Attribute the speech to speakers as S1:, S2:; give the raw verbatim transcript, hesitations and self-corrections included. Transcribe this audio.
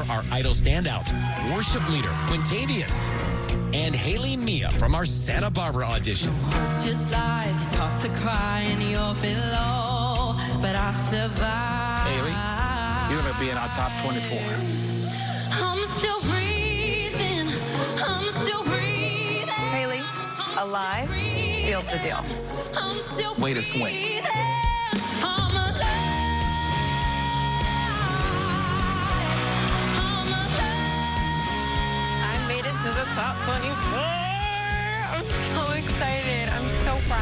S1: our Idol standout, worship leader Quintavious, and Hailey Mia from our Santa Barbara auditions.
S2: Just lies, you talk to cry and you're below, but I survive.
S3: Hailey, you're going to be in our top twenty-four.
S2: I'm still breathing, I'm still breathing.
S4: Hailey, alive, sealed the deal.
S2: I'm still
S3: Way to swing.
S2: breathing. I'm alive. I'm alive. I made it to the top twenty-four. I'm so excited.